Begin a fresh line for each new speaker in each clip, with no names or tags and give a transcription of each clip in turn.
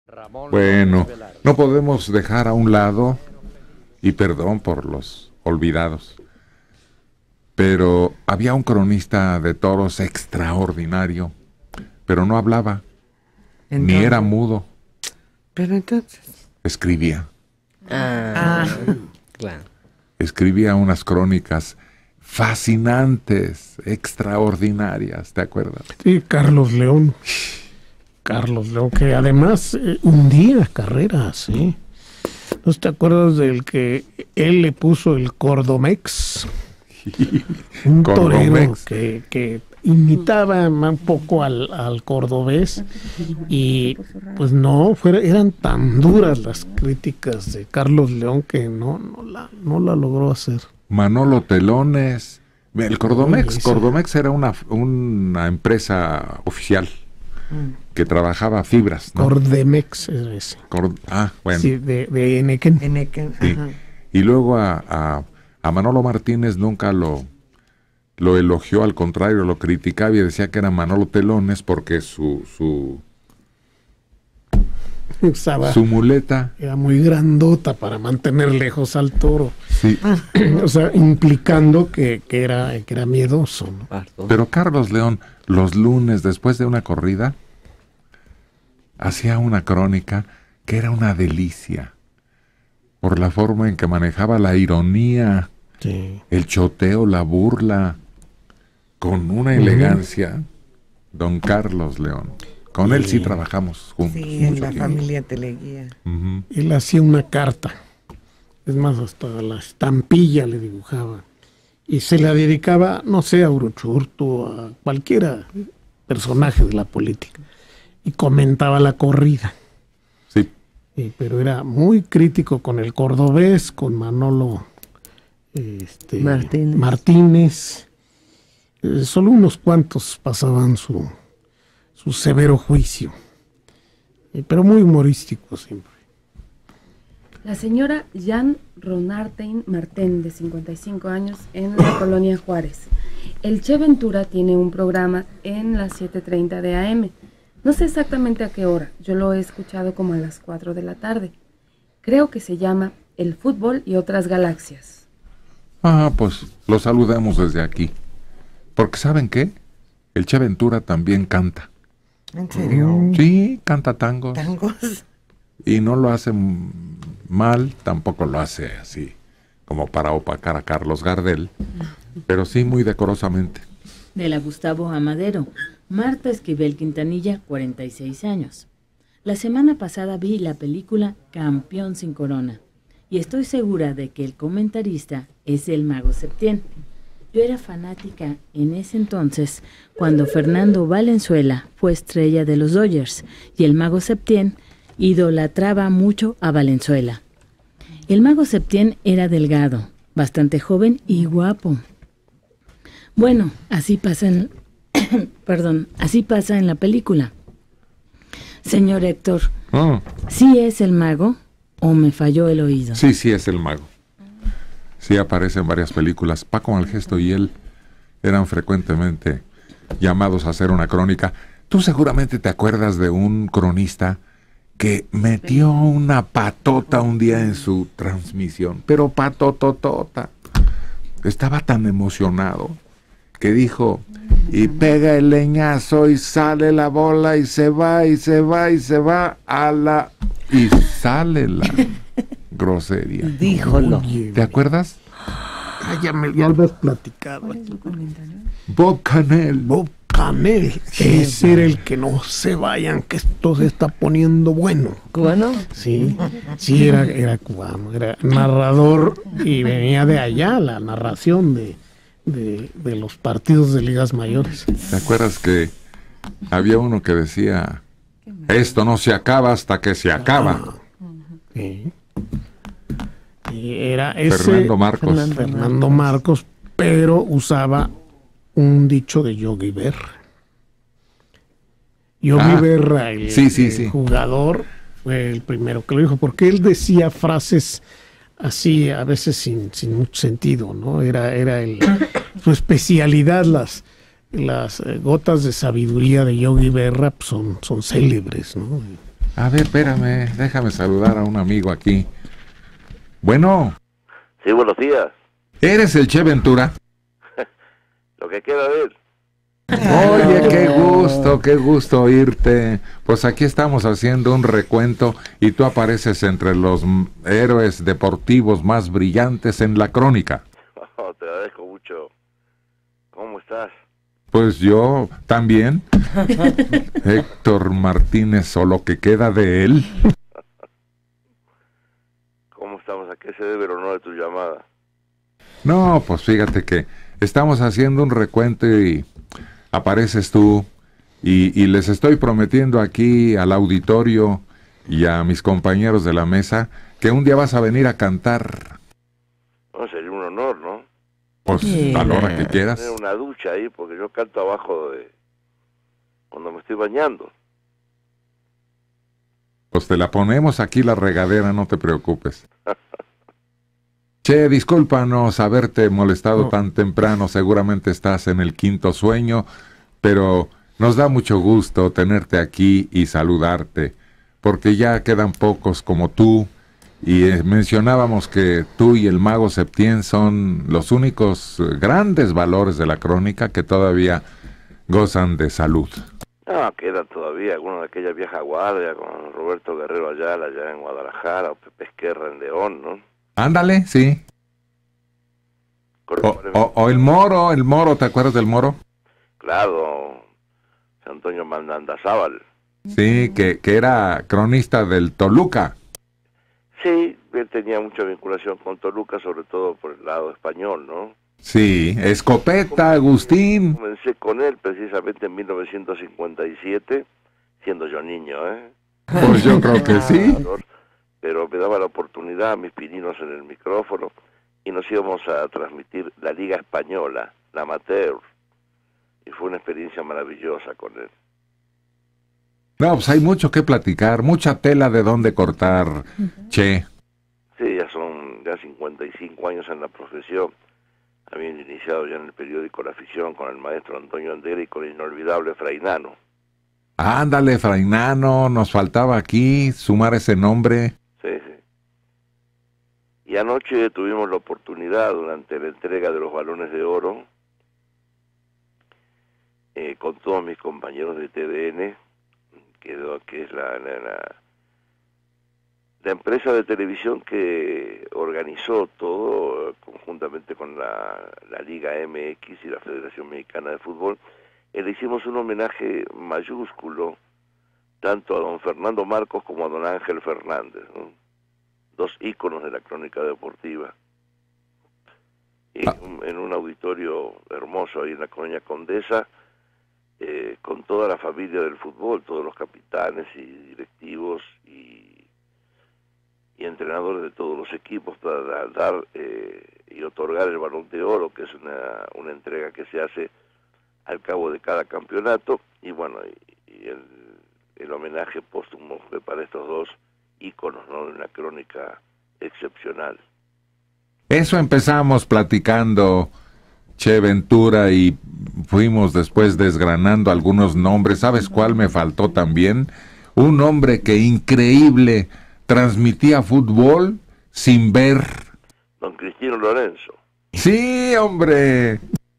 Bueno, no podemos dejar a un lado, y perdón por los olvidados, pero había un cronista de toros extraordinario, pero no hablaba, ni era mudo,
Pero entonces...
escribía.
Claro.
Escribía unas crónicas fascinantes, extraordinarias, ¿te acuerdas?
Sí, Carlos León. Carlos León, que además hundía carreras, ¿sí? ¿No te acuerdas del que él le puso el Cordomex? Un torero
Cordomex.
que imitaba un poco al cordobés, y pues no, eran tan duras las críticas de Carlos León que no la logró hacer.
Manolo Telones, el Cordomex.
Uy,
Cordomex era una empresa oficial que trabajaba fibras, ¿no?
Cordemex es ese.
Bueno.
Sí, de Enequén.
Sí. Y luego a Manolo Martínez nunca lo elogió, al contrario, lo criticaba y decía que era Manolo Telones porque su muleta
era muy grandota para mantener lejos al toro.
Sí.
O sea, implicando que era miedoso, ¿no?
Pero Carlos León, los lunes después de una corrida, hacía una crónica que era una delicia por la forma en que manejaba la ironía,
sí,
el choteo, la burla, con una elegancia. Don Carlos León, con él sí trabajamos juntos.
Sí, en la familia Teleguía.
Él hacía una carta, es más, hasta la estampilla le dibujaba, y se la dedicaba, no sé, a Uruchurtu, a cualquiera personaje de la política, y comentaba la corrida.
Sí.
Pero era muy crítico con el cordobés, con Manolo Martínez. Solo unos cuantos pasaban su severo juicio, pero muy humorístico siempre.
La señora Jan Ronartein Martén, de 55 años, en la colonia Juárez. El Che Ventura tiene un programa en las 7:30 de AM. No sé exactamente a qué hora, yo lo he escuchado como a las 4 de la tarde. Creo que se llama El Fútbol y Otras Galaxias.
Pues lo saludamos desde aquí. Porque ¿saben qué? El Che Ventura también canta.
¿En serio?
Sí, canta tangos.
¿Tangos?
Y no lo hace mal, tampoco lo hace así como para opacar a Carlos Gardel, pero sí muy decorosamente.
De la Gustavo Amadero, Marta Esquivel Quintanilla, 46 años. La semana pasada vi la película Campeón sin Corona y estoy segura de que el comentarista es el Mago Septién. Yo era fanática en ese entonces cuando Fernando Valenzuela fue estrella de los Dodgers y el Mago Septién idolatraba mucho a Valenzuela. El Mago Septién era delgado, bastante joven y guapo. Bueno, así pasa en la película. Señor Héctor, ¿sí es el mago o me falló el oído?
Sí, es el mago. Sí, aparece en varias películas. Paco Malgesto y él eran frecuentemente llamados a hacer una crónica. Tú seguramente te acuerdas de un cronista que metió una patota un día en su transmisión, pero patototota. Estaba tan emocionado que dijo, y pega el leñazo y sale la bola y se va y se va y se va a la... y sale la grosería.
Díjolo.
¿Te acuerdas?
Ya lo has platicado.
¿Cuál es su comentario?
Bob Canel.
Ese era el que no se vayan, que esto se está poniendo bueno.
¿Cubano?
Sí, era cubano, era narrador y venía de allá la narración de los partidos de ligas mayores.
¿Te acuerdas que había uno que decía, esto no se acaba hasta que se acaba?
Sí. Y era ese
Fernando
Marcos, pero usaba un dicho de Yogi Berra. Yogi Berra, el jugador, fue el primero que lo dijo, porque él decía frases así, a veces sin mucho sentido, ¿no? Era su especialidad, las gotas de sabiduría de Yogi Berra son célebres, ¿no?
A ver, espérame, déjame saludar a un amigo aquí. Bueno,
Sí, buenos días.
¿eres el Che Ventura?
Lo que queda de él.
Oye, qué gusto oírte. Pues aquí estamos haciendo un recuento y tú apareces entre los héroes deportivos más brillantes en la crónica.
Oh, te agradezco mucho. ¿Cómo estás?
Pues yo también. Héctor Martínez, o lo que queda de él.
¿Cómo estamos? ¿A qué se debe el honor de tu llamada?
No, pues fíjate que estamos haciendo un recuento y apareces tú y les estoy prometiendo aquí al auditorio y a mis compañeros de la mesa que un día vas a venir a cantar.
No, sería un honor, ¿no?
Pues a la hora que quieras.
Tener una ducha ahí, porque yo canto abajo de... cuando me estoy bañando.
Pues te la ponemos aquí la regadera, no te preocupes. Che, discúlpanos haberte molestado tan temprano, seguramente estás en el quinto sueño, pero nos da mucho gusto tenerte aquí y saludarte, porque ya quedan pocos como tú, y mencionábamos que tú y el Mago Septién son los únicos grandes valores de la crónica que todavía gozan de salud.
No, quedan todavía algunos de aquella vieja guardia, con Roberto Guerrero Ayala allá en Guadalajara, o Pepe Esquerra en León, ¿no?
Ándale, sí. O el Moro, ¿te acuerdas del Moro?
Claro, Antonio Mandandazábal.
Sí, que era cronista del Toluca.
Sí, él tenía mucha vinculación con Toluca, sobre todo por el lado español, ¿no?
Sí, Escopeta, Agustín.
Comencé con él precisamente en 1957, siendo yo niño, ¿eh?
Pues yo creo que sí.
Pero me daba la oportunidad, mis pininos en el micrófono, y nos íbamos a transmitir la Liga Española, la Amateur, y fue una experiencia maravillosa con él.
No, pues hay mucho que platicar, mucha tela de dónde cortar, Che.
Sí, ya 55 años en la profesión. Habían iniciado ya en el periódico La Afición con el maestro Antonio Andera y con el inolvidable Frainano.
Ándale, Frainano, nos faltaba aquí sumar ese nombre.
Sí, sí. Y anoche tuvimos la oportunidad, durante la entrega de los Balones de Oro, con todos mis compañeros de TDN, que es la empresa de televisión que organizó todo, conjuntamente con la Liga MX y la Federación Mexicana de Fútbol, le hicimos un homenaje mayúsculo, tanto a don Fernando Marcos como a don Ángel Fernández, ¿no? Dos íconos de la crónica deportiva. Y en un auditorio hermoso ahí en la Colonia Condesa, con toda la familia del fútbol, todos los capitanes y directivos y entrenadores de todos los equipos, para dar y otorgar el Balón de Oro, que es una entrega que se hace al cabo de cada campeonato, y bueno, y el homenaje póstumo para estos dos íconos, ¿no?, de una crónica excepcional.
Eso empezamos platicando, Che Ventura, y fuimos después desgranando algunos nombres. ¿Sabes cuál me faltó también? Un hombre que increíble transmitía fútbol sin ver.
Don Cristino Lorenzo.
Sí, hombre.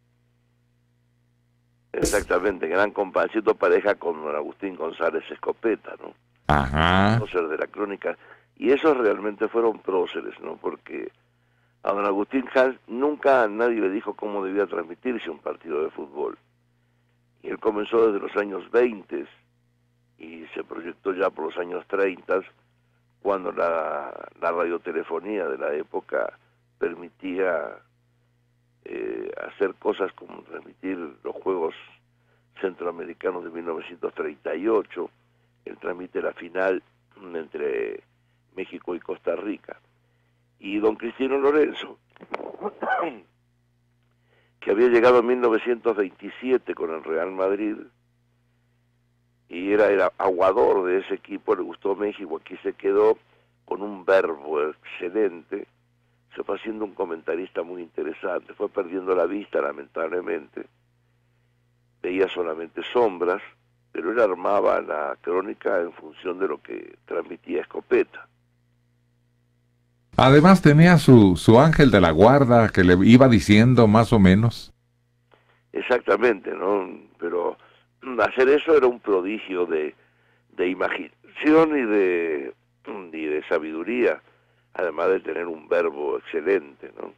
Exactamente, gran compañero, pareja con don Agustín González Escopeta, ¿no?
Ajá.
Prócer de la crónica. Y esos realmente fueron próceres, ¿no? Porque a don Agustín Hans nunca nadie le dijo cómo debía transmitirse un partido de fútbol. Y él comenzó desde los años 20 y se proyectó ya por los años 30, cuando la radiotelefonía de la época permitía hacer cosas como transmitir los Juegos Centroamericanos de 1938. Él transmite la final entre México y Costa Rica. Y don Cristino Lorenzo, que había llegado en 1927 con el Real Madrid, y era aguador de ese equipo, le gustó México, aquí se quedó, con un verbo excelente, se fue haciendo un comentarista muy interesante, fue perdiendo la vista lamentablemente, veía solamente sombras, pero él armaba la crónica en función de lo que transmitía Escopeta.
Además tenía su ángel de la guarda que le iba diciendo más o menos.
Exactamente, ¿no? Pero hacer eso era un prodigio de imaginación y de sabiduría, además de tener un verbo excelente, ¿no?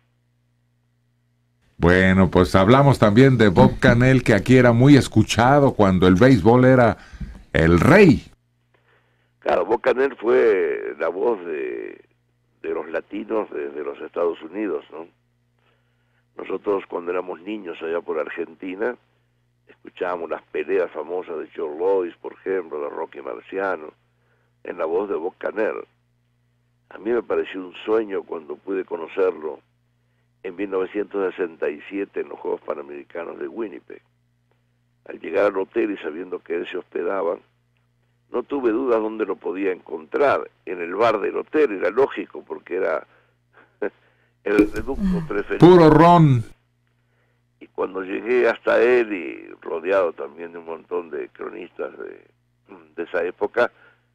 Bueno, pues hablamos también de Bob Cannell, que aquí era muy escuchado cuando el béisbol era el rey.
Claro, Bob Cannell fue la voz de los latinos desde los Estados Unidos, ¿no? Nosotros cuando éramos niños allá por Argentina, escuchábamos las peleas famosas de Joe Louis, por ejemplo, de Rocky Marciano, en la voz de Bob Cannell. A mí me pareció un sueño cuando pude conocerlo en 1967 en los Juegos Panamericanos de Winnipeg. Al llegar al hotel y sabiendo que él se hospedaba, no tuve dudas dónde lo podía encontrar. En el bar del hotel, era lógico, porque era el reducto preferido.
Puro ron.
Y cuando llegué hasta él, y rodeado también de un montón de cronistas de esa época,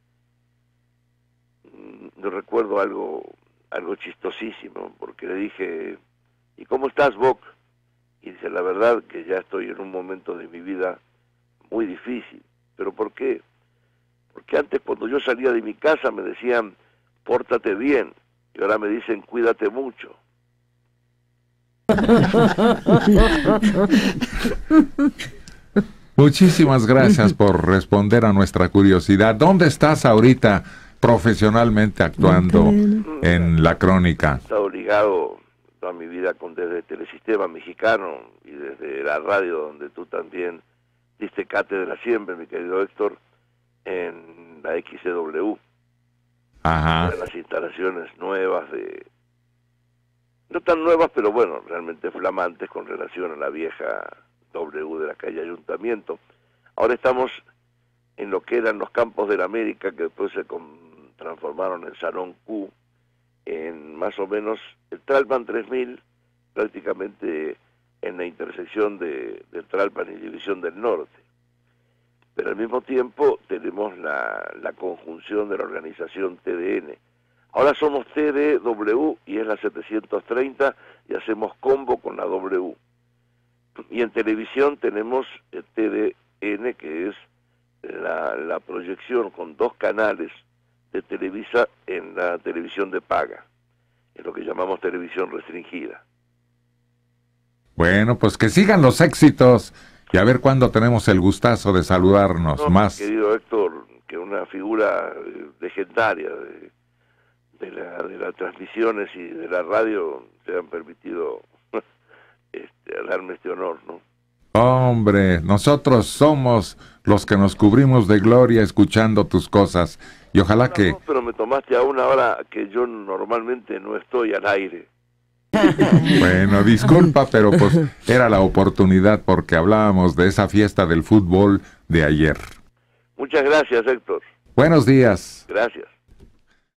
yo recuerdo algo chistosísimo, porque le dije, ¿y cómo estás, Bob? Y dice, la verdad que ya estoy en un momento de mi vida muy difícil. ¿Pero por qué? Porque antes cuando yo salía de mi casa me decían, pórtate bien, y ahora me dicen, cuídate mucho.
Muchísimas gracias por responder a nuestra curiosidad. ¿Dónde estás ahorita profesionalmente actuando en la crónica?
He estado ligado toda mi vida desde Telesistema Mexicano y desde la radio donde tú también diste cátedra siempre, mi querido Héctor, en la XCW.
Ajá.
En las instalaciones nuevas no tan nuevas, pero bueno, realmente flamantes con relación a la vieja W de la calle Ayuntamiento. Ahora estamos en lo que eran los Campos de la América, que después se transformaron en Salón Q, en más o menos el Tralpan 3000, prácticamente en la intersección de Tralpan y División del Norte. Pero al mismo tiempo tenemos la conjunción de la organización TDN. Ahora somos TDW y es la 730 y hacemos combo con la W. Y en televisión tenemos el TDN, que es la proyección con 2 canales de Televisa en la televisión de paga, es lo que llamamos televisión restringida.
Bueno, pues que sigan los éxitos y a ver cuándo tenemos el gustazo de saludarnos más.
Querido Héctor, que una figura legendaria de las transmisiones y de la radio se han permitido darme este honor, ¿no?
Hombre, nosotros somos los que nos cubrimos de gloria escuchando tus cosas y ojalá que...
No, pero me tomaste a una hora que yo normalmente no estoy al aire.
Bueno, disculpa, pero pues era la oportunidad porque hablábamos de esa fiesta del fútbol de ayer.
Muchas gracias, Héctor.
Buenos días.
Gracias.